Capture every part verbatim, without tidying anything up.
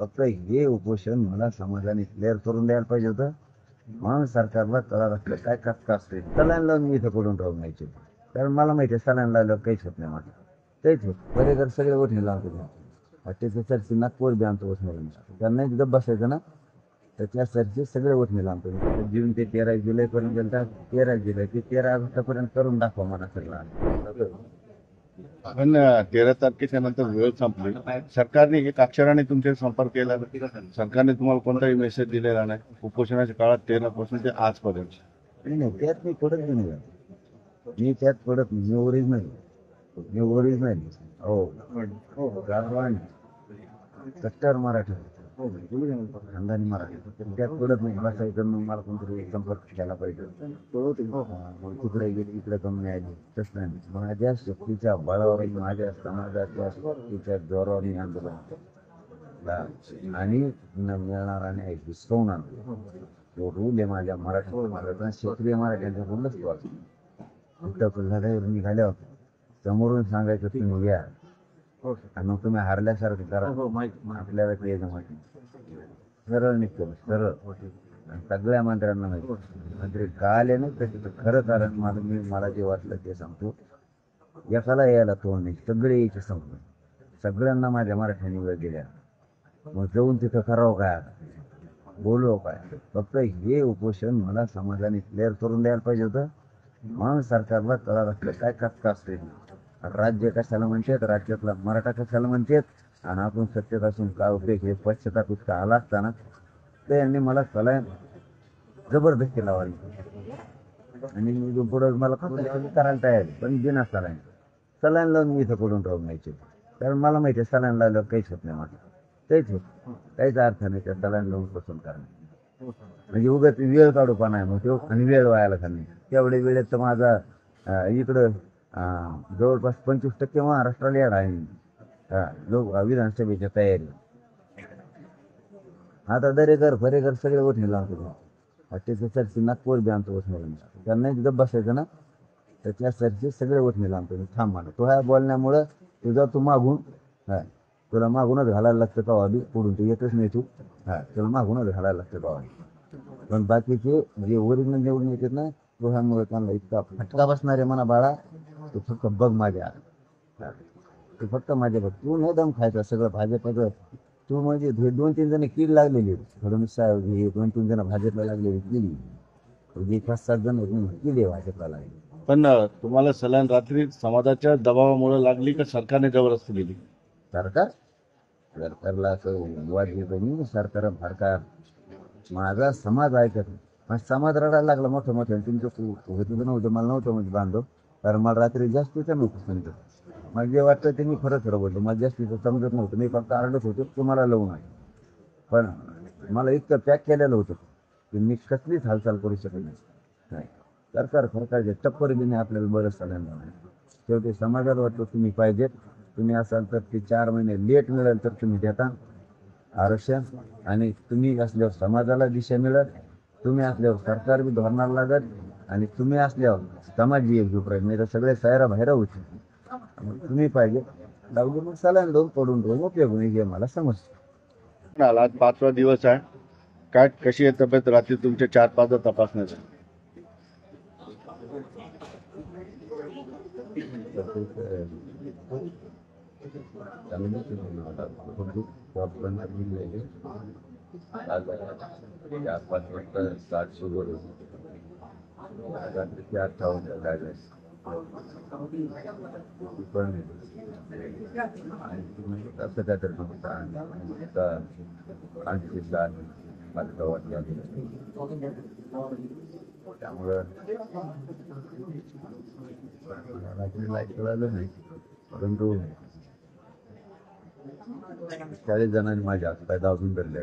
फक्त हे उपोषण मला समाजाने क्लिअर करून द्यायला पाहिजे होतं, म्हणून सरकारला कळा लागतं काय कचका असते. सलाईन लावून मी इथं पडून राहून यायचे, कारण मला माहिती आहे सलाईन लावल्यावर काहीच होत नाही. माझं काहीच होत बरेकर सगळे ओठणी लावतो, वाटेचं सरची नागपूर बी आमचं ओठणी त्यांना तिथं बसायचं ना, तर त्या सरचे सगळे ओठणी लावतो. जून ते तेरा जुलैपर्यंत गेलं, तेरा जुलै ते तेरा ऑगस्टपर्यंत करून दाखवा मला सगळं. पण तेरा तारखेच्या नंतर वेळ संपली, सरकारने एक अक्षराने तुमचे संपर्क केला, सरकारने तुम्हाला कोणताही मेसेज दिलेला नाही उपोषणाच्या काळात तेरा पासून ते आजपर्यंत? नाही नाही, त्यात मी पडत नाही, मी त्यात पडत नाही. मी ओरिजिनल मी ओरिजिनल हो हो गावरान कट्टर मराठी खानदानी मराठी, त्यात पडत नाही. बसायचं मग मला कोणतरी संपर्क केला पाहिजे, मग तिकडे गेले इकडे कमी आली, तसं नाही. माझ्या शक्तीच्या बळावर, माझ्या समाजाच्या शक्तीच्या जोरावर मी आंदोलन केलं आणि न मिळणार आणि हिसकवून आणतो. तो रूल आहे माझ्या मराठी महाराष्ट्रात, क्षेत्रीय मराठ्यांच्या रूलच तो असतो. लढाईवर निघाल्या होत्या, समोरून सांगायचं तुम्ही या आणि मग तुम्ही हारल्यासारखं करा, आपल्याला ते माहिती सरळ निघतो, सरळ. सगळ्या मंत्र्यांना माहिती, मंत्री का आले नाही तर खरं कारण मला मी मला जे वाटलं ते सांगतो. एकाला यायला तोंड नाही, सगळे यायचे सांगतो. सगळ्यांना माझ्या मराठ्याने वेळ दिल्या, मग जाऊन तिथं करावं काय, बोलव काय. फक्त हे उपोषण मला समाजाने क्लिअर करून द्यायला पाहिजे होतं, म्हणून सरकारला कळा लागतं काय कचका असते. राज्य कशाला म्हणतात, राज्यातला मराठा कशाला म्हणतात, आणि आपण सत्तेत असून काय उपयोग. हे पश्चाताप इतका आला असताना तर यांनी मला सलाईन जबरदस्ती लावायला आणि मी पुढं मला करायला तयार आहे, पण बिना सलाईन सलाईन लावून मी इथं पडून राहून यायचे, कारण मला माहिती आहे सलाईन लावल्यावर काहीच होत नाही. माझं काहीच होत काहीच अर्थ नाही त्या सलाईन लावून पसंत करणं, म्हणजे उगाच वेळ काढू पण आहे मग तो, आणि वेळ व्हायला का नाही. तेवढ्या वेळेत तर माझा इकडं जवळपास पंचवीस टक्के महाराष्ट्राला येणार आहे हा लोक विधानसभेच्या तयारी. आता दरेकर फरेकर सगळे ओठणी लावतो, त्याच्या सरची नागपूर बी आमचं ओठणी त्यांना तिथं बसायचं ना, तर त्या सरचे सगळे ओठणी लावतो. थांब मला तो ह्या बोलण्यामुळं तुझा तू मागून हा तुला मागूनच घालायला लागतं का वाबी, पुढून तू येतच नाही तू, हा तुला मागूनच घालायला लागतं का वाबी. पण बाकीचे जे ओरिजिनल निवडून येतात ना, तो ह्यामुळे त्यांना इतका फटका बसणारे म्हणा बाळा, तू फक्त बघ माझ्या, तू फक्त माझ्या बघ. तू न दम खायचा सगळं भाजपचं, तू म्हणजे हे दोन तीन जण कीड लागलेली फडणवीस साहेब, हे दोन तीन जण भाजपला लागलेली किडी, जे पाच सात जण किडे भाजपला लागले. पण तुम्हाला सलाईन रात्री समाजाच्या दबावामुळे लागली का सरकारने जबरदस्ती दिली? सरकार सरकारला असं वाद घेतो मी, सरकार सरकार माझा समाज ऐकत नाही. समाज रडायला लागला मोठं मोठं, तुमचं होतं नव्हतं मला नव्हतं म्हणजे बांधव, कारण मला रात्री जास्तीचं नव्हतं समजत. मला जे वाटतं ते मी खरं खरं बोलतो, मला जास्तीचं समजत नव्हतं. मी फक्त आरडत होतो तुम्हाला लावून आहे, पण मला इतकं पॅक केलेलं होतं की मी कसलीच हालचाल करू शकत नाही. सरकार सरकारचे टप्पर बिने आपल्याला बरंच सगळ्यांना नाही. शेवटी समाजाला वाटतं तुम्ही पाहिजेत, तुम्ही असाल तर ते चार महिने लेट मिळेल तर तुम्ही देता आरक्षण, आणि तुम्ही असल्यावर समाजाला दिशा मिळत, तुम्ही असल्यावर सरकार बी धोरणाला लागत, आणि तुम्ही असल्यावर समाज बी एकजूट राहील. नाही तर सगळे सैरा बाहेर होते, तुम्ही पाहिजे लावली मग सलाईन दोन पडून रोज उपयोग नाही, हे मला समजतं. आज पाचवा दिवस आहे, काय कशी आहे तब्येत? रात्री तुमच्या चार पाच तपासण्याचं चार पाच वाजता साठ शुगर रात्रीचे अठ्ठावन्न काढले पण आणि तुम्ही असं काय तर आणखी माझं वाटलं त्यामुळं रात्री लाईट कळालं नाही, परंतु चाळीस जणांनी माझ्या हातपाय दाबून धरले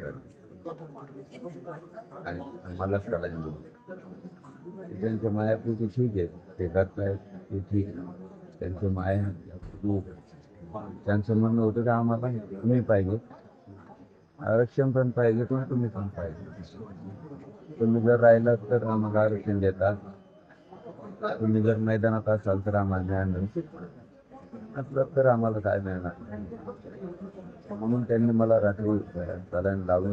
आणि मलाच कळायला त्यांच्या मायापूर्ती ठीक आहे, ते करतायत ते ठीक, त्यांचं माया तू त्यांचं म्हणणं होतं का आम्हाला तुम्ही पाहिजे आरक्षण पण पाहिजे, तुम्ही तुम्ही पण पाहिजे. तुम्ही जर राहिला तर आम्हाला आरक्षण देतात, तुम्ही जर मैदानात असाल तर आम्हाला न्याय मिळू असलं तर आम्हाला काय मिळणार. म्हणून त्यांनी मला रात्री सलाईन लावली.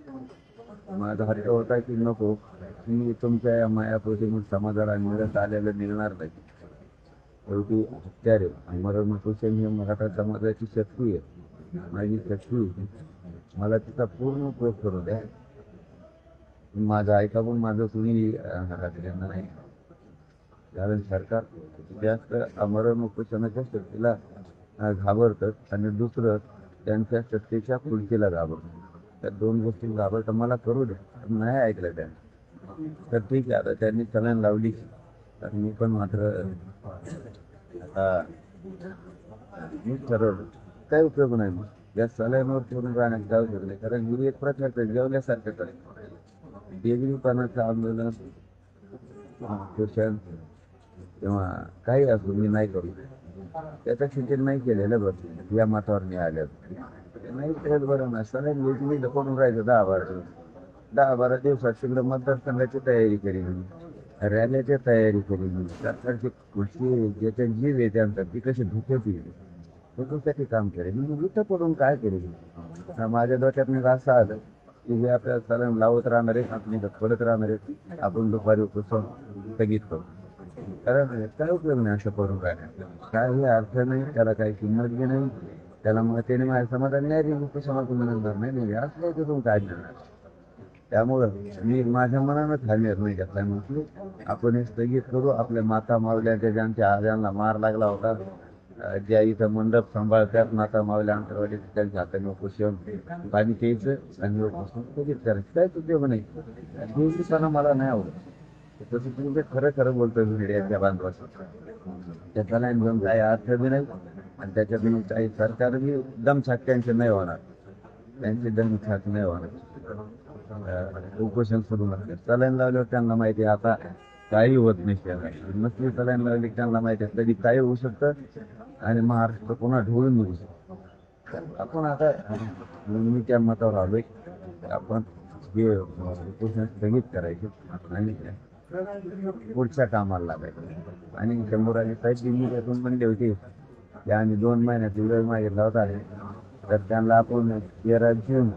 माझा हट्ट होता की नको, मी तुमच्या या मायापोटी समाजाला मिळत आलेलं निघणार नाही. शेवटी हत्यार आहे, मरण कुशन ही मराठा समाजाची शक्ती आहे, माझी शक्ती आहे. मला तिचा पूर्ण उपयोग करू द्या. माझं ऐका पण माझं कुणी त्यांना नाही, कारण सरकार जास्त अमरण उपोषणाच्या शक्तीला घाबरतं आणि दुसरं त्यांच्या शक्तीच्या खुर्चीला घाबरतं. त्या दोन गोष्टी घाबरतं. मला करू द्या, नाही ऐकलं त्यांनी तर ठीक आहे. आता त्यांनी सलाईन लावली तर मी पण मात्र आता मीच ठरवलं काही उपयोग नाही. मग या सलाईनवर पूर्ण राहण्यात जाऊ शकले, कारण मी एक प्रकारचं जेवल्यासारखं करेल. बेगरीपणाचं आंदोलन शोषण किंवा काही असो मी नाही करू. त्याचा चिंतन नाही केलेलं बरं. या मतावर मी आल्या नाही तेच बरं ना. सलाईन मी लपवून राहायचं दहा बारा दिवस दहा बारा दिवसात सगळं मतदारसंघाची तयारी केली मी, रॅलीची तयारी केली मी. सरकारची कृषी ज्याच्या जीव आहे त्यांचा ती कशी धुक्याची त्याच्यासाठी काम करेल मी. इथं पडून काय करेल. माझ्या डोक्यात मी असं आलं की जे आपल्या सलाईन लावत राहणार आहे, आपण पडत राहणार आहे, आपण दुपारी उपसून स्थगित करू. कारण काय उपयोग नाही असं करून राहण्यात. काही अर्थ नाही, त्याला काही किंमत बी नाही. त्याला मग त्याने माझ्या समाधान नाही उपोषणातून मिळणार नाही असं तिथून काय मिळणार. त्यामुळं मी माझ्या मनानं हा निर्णय घेतला. म्हटलं आपण हे स्थगित करू. आपल्या माता मावल्या ज्यांच्या आज्यांना मार लागला होता, ज्या इथं मंडप सांभाळतात माता मावल्या अंतरवाडी, त्यांच्या हाताने उपोषण पाणी प्यायचं आणि उपोषण स्थगित करायचं. काहीच उपयोग नाही. दिवसानं मला नाही आवडत. तसं तुम्ही खरं खरं बोलतोय मीडियाच्या बांधवाचं. त्याचा नाही घेऊन काही अर्थ बी नाही आणि त्याच्यातून काही सरकार बी दमछाक त्यांचे नाही होणार. त्यांची दमछाक नाही होणार. उपोषण सुरू नसते. सलाईन लावल्यावर त्यांना माहिती आहे आता काही होत नाही. नसली सलाईन लावली त्यांना माहिती आहे कधी काही होऊ शकतं आणि महाराष्ट्र पुन्हा ढवळून निघू शकतो. आपण आता मी त्या मतावर आलोय आपण हे उपोषण स्थगित करायचे आणि पुढच्या कामाला लागायचं. आणि शंभूराजे साहेब दिल्ली त्यातून म्हणले होते की आम्ही दोन महिन्यात वेळ मागितला होता, तर त्यांना आपण तेरा जून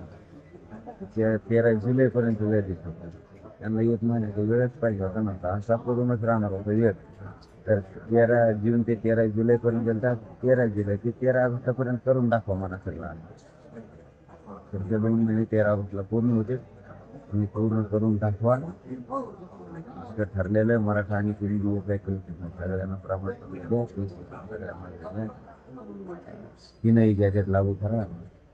तेरा जुलैपर्यंत वेळ देत होता. त्यांना एक महिन्याचा वेळच पाहिजे होता ना, असा करूनच राहणार होता वेळ. तर तेरा जून ते तेरा जुलैपर्यंत तेरा जुलै ते तेरा ऑगस्टपर्यंत करून दाखवा म्हणा सगळं. तर ते दोन महिने तेरा ऑगस्टला पूर्ण होते. तुम्ही पूर्ण करून दाखवा. असं ठरलेलं आहे. मराठा आणि पिढी सगळ्यांना प्रमाण तीनही गॅजेट लागू करा.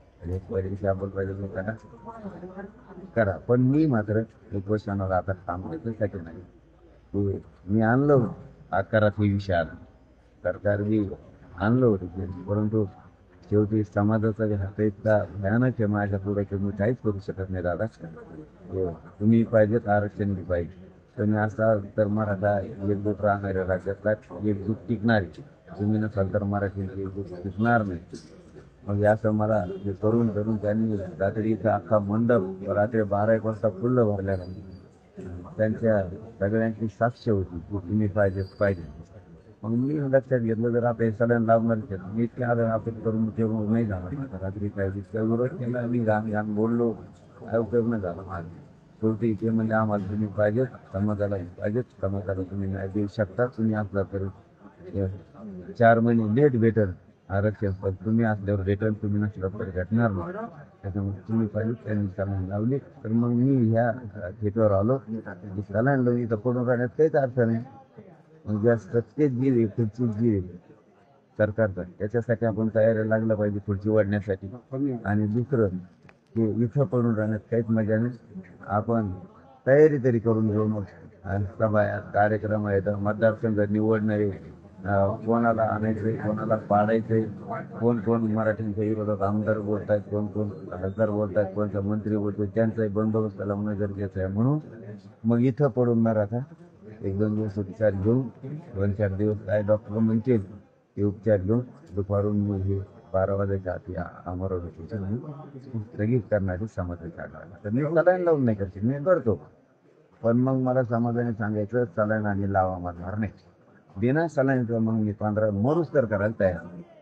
करा करा पण मी मात्र उपोषणाला आता थांबण्यासाठी नाही. मी आणलं आकारात हे विषय आला, सरकार बी आणलं होतं, परंतु शेवटी समाजाचा हात इतका भयानक आहे माझ्या पुढे की मी काहीच करू शकत नाही. दादा तुम्ही पाहिजेत आरक्षण बी पाहिजे. तुम्ही असाल तर मराठा एकजूट राहणाऱ्या राज्यातला एकजूट टिकणारी. तुम्ही नसाल तर मराठीची एकजूट टिकणार नाही. मग असं मला हे करून करून त्यांनी रात्री इथं अख्खा मंडप रात्री बारा एक वाजता फुल्ल भरल्या. त्यांच्या सगळ्यांची साक्ष होती की तुम्ही पाहिजे पाहिजे. मग मी लक्षात घेतलं जर आपण सलाईन लावणार मी इतके आलं आपण करून ते नाही झालं. रात्री पाहिजे विरोध केला, मी घाण घाण बोललो, काय उपयोग नाही झाला माझा. शेवटी ते म्हणजे आम्हाला तुम्ही पाहिजेत, समाजाला पाहिजेत, समाजाला तुम्ही नाही देऊ शकता. तुम्ही असला तर चार महिने लेट भेटेल आरक्षण, पण तुम्ही असल्यावर रिटर्न तुम्ही नसल्यावर तर भेटणार नाही. त्याच्यामुळे तुम्ही पाहिजे त्यांनी सलाईन लावली. तर मग मी ह्या थिएटरवर आलो की सलाईन लावली तर पडून राहण्यात काहीच अर्थ नाही. मग जास्त तेच जीव आहे, पुढची जीव आहे सरकारचा. त्याच्यासाठी आपण तयारी लागलं पाहिजे पुढची वाढण्यासाठी. आणि दुसरं की इथं पडून राहण्यात काहीच मजा नाही. आपण तयारी तरी करून घेऊ. मग सभा आहेत, कार्यक्रम आहेत, मतदारसंघ निवडणारे, कोणाला आणायचंय, कोणाला पाडायचंय, कोण कोण मराठ्यांच्या विरोधात आमदार बोलत आहेत, कोण कोण खासदार बोलत आहेत, कोणता मंत्री बोलतोय, त्यांचाही बंदोबस्त लावणं गरजेचं आहे. म्हणून मग इथं पडून न राहता एक दोन दिवस उपचार घेऊन दोन चार दिवस काय डॉक्टर म्हणतील ते उपचार घेऊन दुपारून मग हे बारा वाजायच्या आधी अमरावतीच्या स्थगित करण्याची समाजाच्या आग्रह. तर मी सलाईन लावून नाही करते, मी करतो. पण मग मला समाजाने सांगायचं सलाईन आणि लावा म्हणणार नाही. बिना सलाईनचं मग मी पंधरा मरूच तर करायला तयार.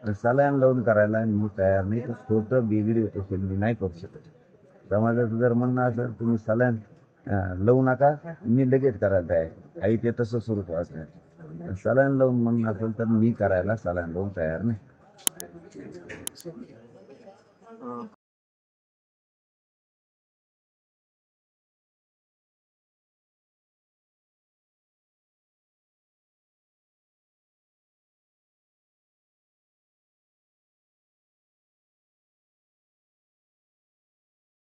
सलाईन लावून करायला मी तयार नाही. तर छोटं बिगडी होतो मी नाही करू शकत. समाजाचं जर म्हणणं असेल तुम्ही सलाईन लावू नका, मी लगेच करायला तयार आहे. आई ते तसं सुरू ठेवायचं नाही. सलाईन लावून म्हणणं असेल तर मी करायला सलाईन लावून तयार नाही.